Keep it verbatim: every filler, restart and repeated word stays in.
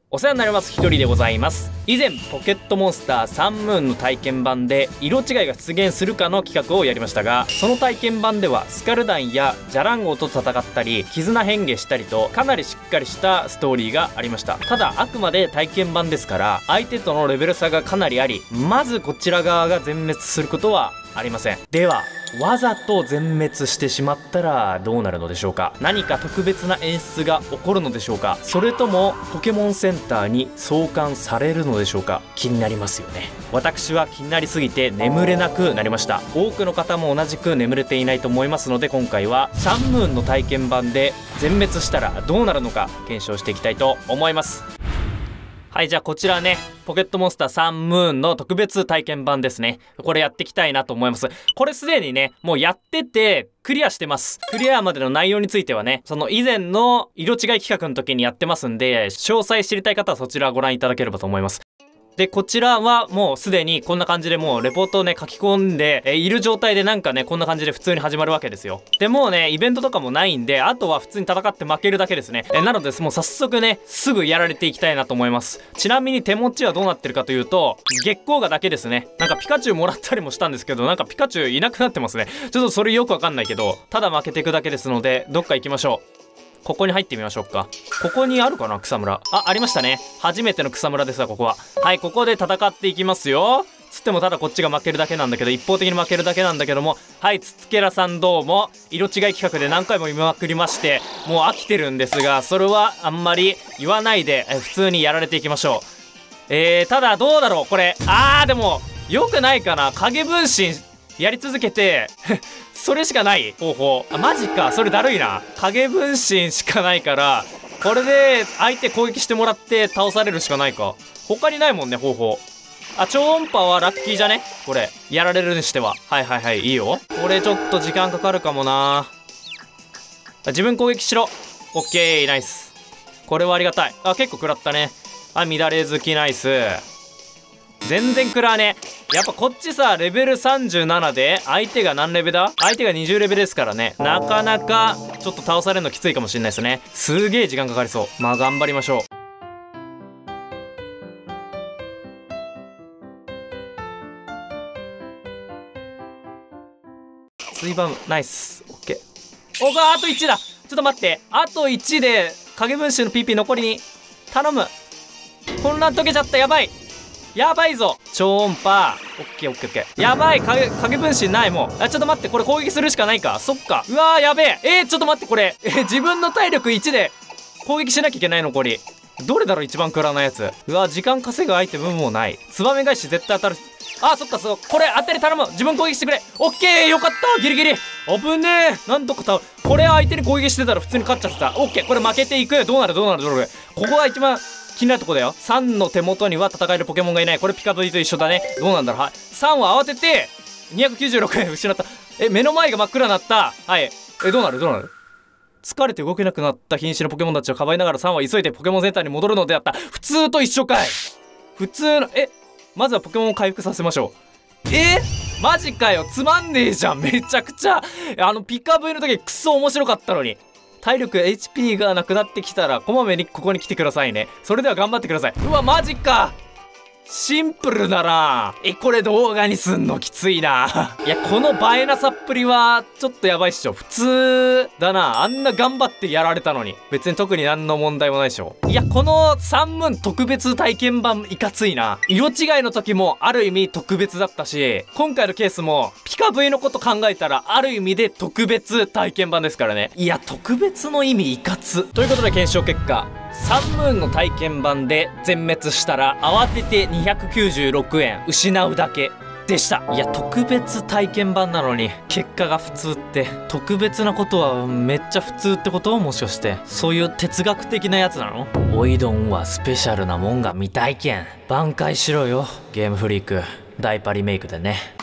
お世話になります。ひとりでございます。以前ポケットモンスターサンムーンの体験版で色違いが出現するかの企画をやりましたが、その体験版ではスカルダンやジャランゴと戦ったり絆変化したりとかなりしっかりしたストーリーがありました。ただあくまで体験版ですから相手とのレベル差がかなりあり、まずこちら側が全滅することはありません。ではわざと全滅してしまったらどうなるのでしょうか。何か特別な演出が起こるのでしょうか。それともポケモンセンターに送還されるのでしょうか。気になりますよね。私は気になりすぎて眠れなくなりました。多くの方も同じく眠れていないと思いますので、今回はサンムーンの体験版で全滅したらどうなるのか検証していきたいと思います。はい、じゃあこちらね、ポケットモンスターサンムーンの特別体験版ですね。これやっていきたいなと思います。これすでにね、もうやっててクリアしてます。クリアまでの内容についてはね、その以前の色違い企画の時にやってますんで、詳細知りたい方はそちらご覧いただければと思います。で、こちらはもうすでにこんな感じでもうレポートをね書き込んで、えいる状態でなんかねこんな感じで普通に始まるわけですよ。でもうねイベントとかもないんで、あとは普通に戦って負けるだけですね。えなのでもう早速ねすぐやられていきたいなと思います。ちなみに手持ちはどうなってるかというと月光河だけですね。なんかピカチュウもらったりもしたんですけど、なんかピカチュウいなくなってますね。ちょっとそれよくわかんないけど、ただ負けていくだけですのでどっか行きましょう。ここに入ってみましょうか。ここにあるかな、草むら。あ、ありましたね。初めての草むらですわ、ここは。はい、ここで戦っていきますよ。つってもただこっちが負けるだけなんだけど、一方的に負けるだけなんだけども、はい、つつけらさんどうも、色違い企画で何回も見まくりまして、もう飽きてるんですが、それはあんまり言わないで、え普通にやられていきましょう。えー、ただどうだろう、これ。あー、でも、良くないかな。影分身、やり続けて、それしかない方法。あ、マジか。それだるいな。影分身しかないから、これで相手攻撃してもらって倒されるしかないか。他にないもんね、方法。あ、超音波はラッキーじゃねこれ。やられるにしては。はいはいはい、いいよ。これちょっと時間かかるかもな。自分攻撃しろ。オッケー、ナイス。これはありがたい。あ、結構食らったね。あ、乱れ好きナイス。全然食らわねえ。やっぱこっちさレベルさんじゅうななで相手が何レベルだ。相手がにじゅうレベルですからね、なかなかちょっと倒されるのきついかもしれないですね。すげえ時間かかりそう。まあ頑張りましょう。水バムナイス。オッケー。おがあといちだ。ちょっと待って、あといちで影分身の ピーピー 残りに頼む。混乱解けちゃった。やばいやばいぞ。超音波。オッケーオッケーオッケー。やばい。影、影分身ない。もう。あ、ちょっと待って。これ攻撃するしかないか。そっか。うわー、やべえ。えー、ちょっと待って。これ。えー、自分の体力いちで攻撃しなきゃいけないの、これ。どれだろう、一番食らわないやつ。うわー、時間稼ぐアイテムもない。ツバメ返し絶対当たる。あ、そっか、そう。これ当たり頼む。自分攻撃してくれ。オッケー、よかった。ギリギリ。危ねえ。なんとか倒る。これ相手に攻撃してたら普通に勝っちゃってた。オッケー。これ負けていく。どうなるどうなるどうなる。ここが一番気になるとこだよ。さんの手元には戦えるポケモンがいない。これピカブリと一緒だね。どうなんだろう。はい。さんは慌ててにひゃくきゅうじゅうろくえん失った。え、目の前が真っ暗になった。はい。え、どうなるどうなる。疲れて動けなくなった瀕死のポケモンたちをかばいながらさんは急いでポケモンセンターに戻るのであった。普通と一緒かい。普通の、え、まずはポケモンを回復させましょう。えー、マジかよ。つまんねえじゃん。めちゃくちゃ。あのピカブリの時クソ面白かったのに。体力 エイチピー がなくなってきたらこまめにここに来てくださいね。それでは頑張ってください。うわマジか。シンプルだな。え、これ動画にすんのきついな。いや、この映えなさっぷりはちょっとやばいっしょ。普通だな。あんな頑張ってやられたのに別に特に何の問題もないでしょ。いや、このサンムーン特別体験版いかついな。色違いの時もある意味特別だったし、今回のケースもピカブイのこと考えたらある意味で特別体験版ですからね。いや、特別の意味いかつ。ということで検証結果、サンムーンの体験版で全滅したら慌ててにひゃくきゅうじゅうろくえん失うだけでした。いや、特別体験版なのに結果が普通って、特別なことはめっちゃ普通ってこと？もしかしてそういう哲学的なやつなの？おいどんはスペシャルなもんが見たいけん挽回しろよゲームフリーク。ダイパリメイクでね。